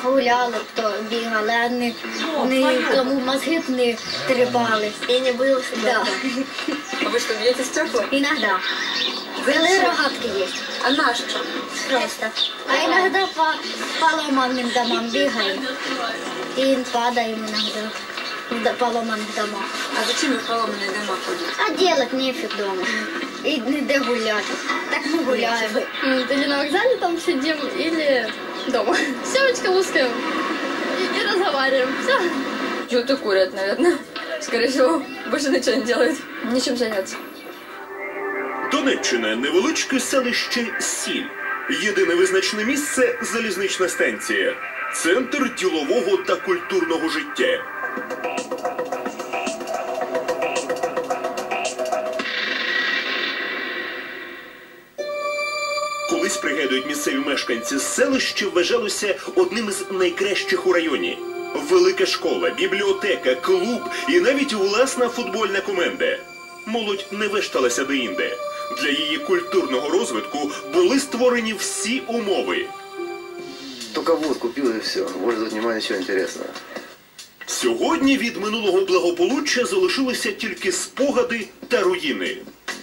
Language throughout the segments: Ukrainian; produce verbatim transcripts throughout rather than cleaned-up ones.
гуляли, то бігали, а не, не кому мозги б не трибали. І не били себе. Да. А ви що, б'єте стекла? Іноді. Коли рогатки є. А на що? Просто. А іноді по поломаним домам бігаємо. І падаємо іноді. В поломаних домах. А зачем ви в поломані дома ходите? А делать нефиг дома. И не де гулять. Так мы гуляем. Или на вокзале там сидим, или дома. Семечко лускаем и, и разговариваем. Все. Чего-то курят, наверное. Скорее всего, больше ничего не делают. Нечем заняться. Донеччина – невеличке селище Сіль. Єдине визначне місце – залізнична станція. Центр ділового та культурного життя. Колись, пригадують місцеві мешканці, селище вважалося одним із найкращих у районі. Велика школа, бібліотека, клуб і навіть власна футбольна команда. Молодь не вешталася деінде. Для її культурного розвитку були створені всі умови. Только вот купил и все. Больше тут немає нічого інтересного. Сьогодні від минулого благополуччя залишилися тільки спогади та руїни.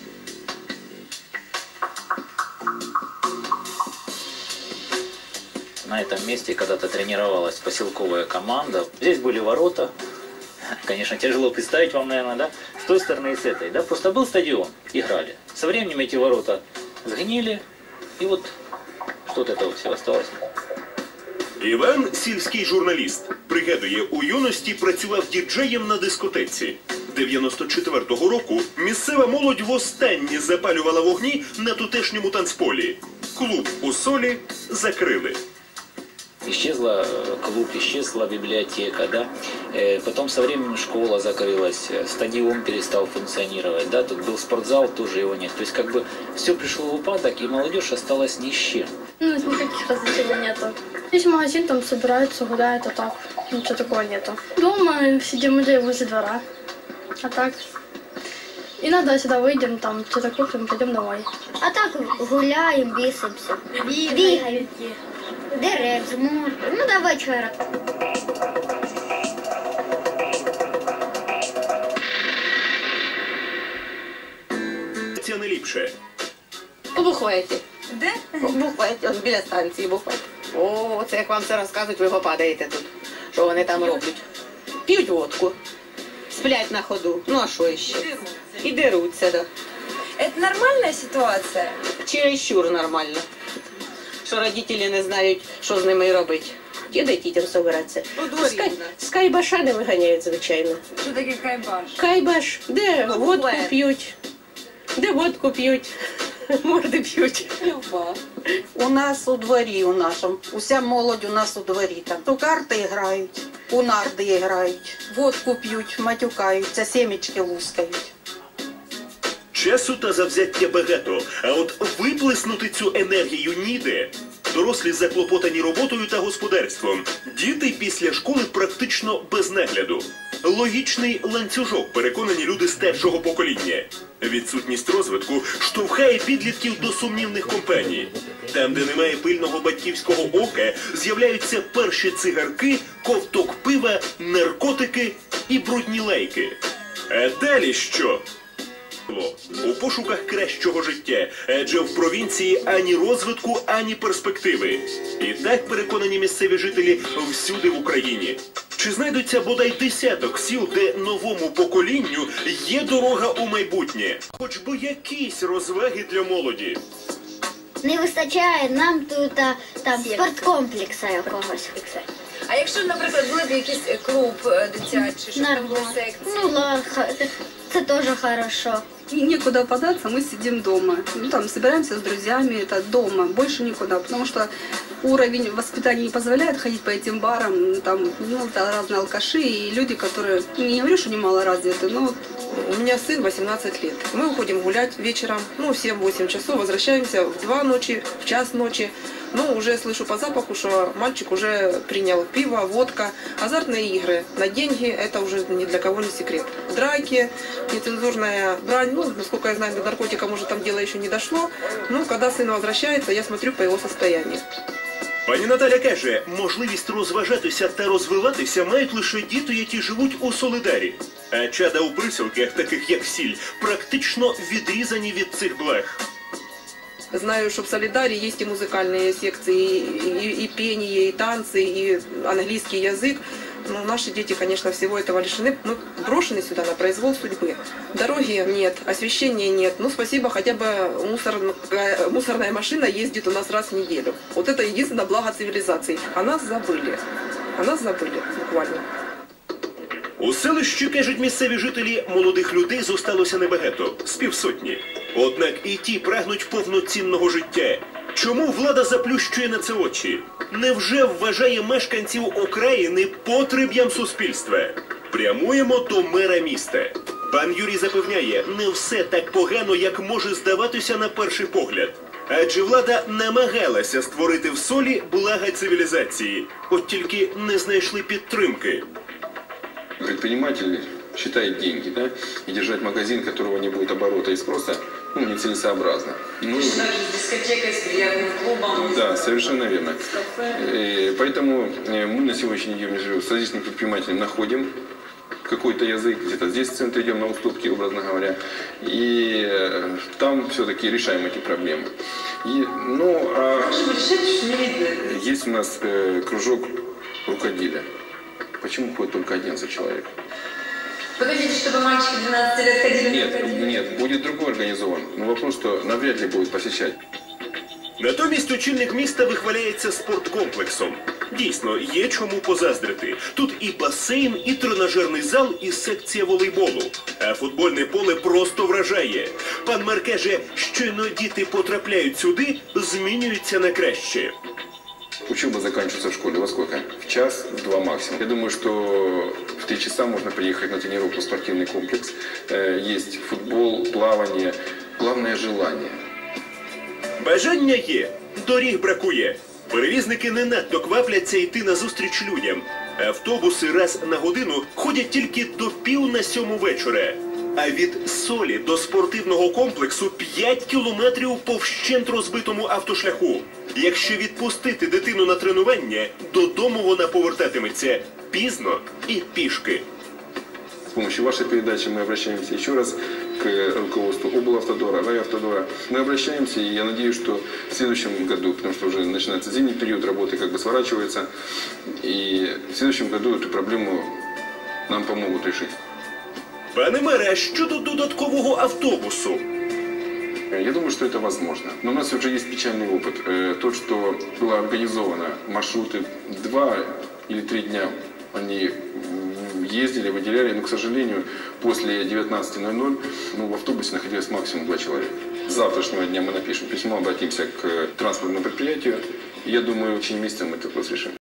На этом месте когда-то тренировалась поселковая команда. Здесь были ворота. Конечно, тяжело представить вам, наверное, да? С той стороны и с этой, да? Просто был стадион, играли. Со временем эти ворота сгнили, и вот что от этого всего осталось. Іван – сільський журналіст. Пригадує, у юності працював діджеєм на дискотеці. дев'яносто четвертого року місцева молодь востаннє запалювала вогні на тутешньому танцполі. Клуб у Солі закрили. Исчезла клуб, исчезла библиотека, да. Э, потом со временем школа закрылась, стадион перестал функционировать, да. Тут был спортзал, тоже его нет. То есть как бы все пришло в упадок, и молодежь осталась ни с чем. Ну, никаких развлечений нету. Есть магазин, там собираются, гуляют, а так ничего такого нету. Дома сидим уже возле двора, а так иногда сюда выйдем, там что-то купим, пойдем домой. А так гуляємо, бісимося. Бігаємо. Дерев, змор. Ну, до вечора. Це не ліпше. Бухаєте. Де? Бухаєте, от біля станції бухаєте. О, це як вам це розказують, ви попадаєте тут. Що вони там роблять? П'ють водку, сплять на ходу. Ну, а що ще? І деруться, да. Это нормальная ситуация? Чересчур нормально. Що родителі не знають, що з ними робити. Куди дітям собиратися? У дворі. З, кай... з кайбаша не виганяють, звичайно. Що таке кайбаш? Кайбаш, де Ну, водку буває. п'ють, де водку п'ють, морди п'ють. Люба. У нас у дворі у нашому, уся молодь у нас у дворі там. У карти грають, у нарди грають, водку п'ють, матюкаються, семечки лускають. Часу та завзяття багато, а от виплеснути цю енергію ніде. Дорослі заклопотані роботою та господарством. Діти після школи практично без нагляду. Логічний ланцюжок, переконані люди старшого покоління. Відсутність розвитку штовхає підлітків до сумнівних компаній. Там, де немає пильного батьківського ока, з'являються перші цигарки, ковток пива, наркотики і брудні лайки. А далі що? У пошуках кращого життя, адже в провінції ані розвитку, ані перспективи. І так переконані місцеві жителі всюди в Україні. Чи знайдуться бодай десяток сіл, де новому поколінню є дорога у майбутнє? Хоч би якісь розваги для молоді. Не вистачає нам тут а, там спорткомплекса якогось. А якщо, наприклад, були б якийсь клуб е, дитячий, щоб там були секції? Ну ладно, це теж хорошо. И некуда податься, мы сидим дома. Ну, там собираемся с друзьями, это дома, больше никуда, потому что уровень воспитания не позволяет ходить по этим барам, там, ну, это разные алкаши и люди, которые, не говорю, что немало развиты, но... У меня сын восемнадцать лет. Мы уходим гулять вечером, ну, в семь-восемь часов, возвращаемся в два ночи, в час ночи. Но уже слышу по запаху, что мальчик уже принял пиво, водка, азартные игры. На деньги это уже ни для кого не секрет. Драки, нецензурная брань, ну, насколько я знаю, до наркотика, может, там дело еще не дошло. Но когда сын возвращается, я смотрю по его состоянию. Пані Наталя каже, можливість розважатися та розвиватися мають лише діти, які живуть у Солидарі. А чада у присілках, таких як Сіль, практично відрізані від цих благ. Знаю, что в Солидаре есть и музыкальные секции, и, и, и пение, и танцы, и английский язык. Но наши дети, конечно, всего этого лишены. Мы брошены сюда на произвол судьбы. Дороги нет, освещения нет. Ну, спасибо, хотя бы мусорная, мусорная машина ездит у нас раз в неделю. Вот это единственное благо цивилизации. О нас забыли. О нас забыли, буквально. У селищі, кажуть місцеві жителі, молодих людей зосталося небагато, з півсотні. Однак і ті прагнуть повноцінного життя. Чому влада заплющує на це очі? Невже вважає мешканців окраїни потреб'ям суспільства? Прямуємо до мера міста. Пан Юрій запевняє, не все так погано, як може здаватися на перший погляд. Адже влада намагалася створити в Солі блага цивілізації, от тільки не знайшли підтримки. Предприниматель считает деньги, да, и держать магазин, которого не будет оборота и спроса, ну, нецелесообразно. Мы... С дискотекой, с бильярдным клубом. Да, совершенно верно. И поэтому мы на сегодняшний день с различными предпринимателями находим какой-то язык, где-то здесь в центре идем на уступки, образно говоря, и там все-таки решаем эти проблемы. И, ну, а... Есть у нас э, кружок рукоделия. Почему ходит только одиннадцать человек? Вы хотите, чтобы мальчики двенадцати лет ходили? Нет, нет, будет другой организован. Но вопрос, что навряд ли будет посещать. Натомість очільник міста вихваляється спорткомплексом. Дійсно, є чому позаздрити. Тут і басейн, і тренажерний зал, і секція волейболу. А футбольне поле просто вражає. Пан мер каже, щойно діти потрапляють сюди, змінюються на краще. Учеба заканчивается в школе во сколько? В час, в два максимум. Я думаю, что в три часа можно приехать на тренировку в спортивный комплекс. Есть футбол, плавание. Главное – желание. Бажання є, доріг бракує. Перевізники не надто квапляться йти назустріч людям. Автобуси раз на годину ходять тільки до пів на сьому вечора. А від Солі до спортивного комплексу п'ять кілометрів по вщент розбитому автошляху. Якщо відпустити дитину на тренування, додому вона повертатиметься пізно і пішки. С помощью вашей передачи мы обращаемся еще раз к руководству облавтодора, райавтодора. Мы обращаемся, и я надеюсь, что в следующем году, потому что уже начинается зимний период, работы как бы сворачивается, и в следующем году эту проблему нам помогут решить. Пане мере, а щодо додаткового автобусу? Я думаю, что это возможно. Но у нас уже есть печальный опыт. То, что было организовано маршруты два или три дня, они ездили, выделяли, но, к сожалению, после девятнадцати ноль-ноль ну, в автобусе находилось максимум два человека. С завтрашнего дня мы напишем письмо, обратимся к транспортному предприятию. И я думаю, в течение месяца мы этот вопрос решим.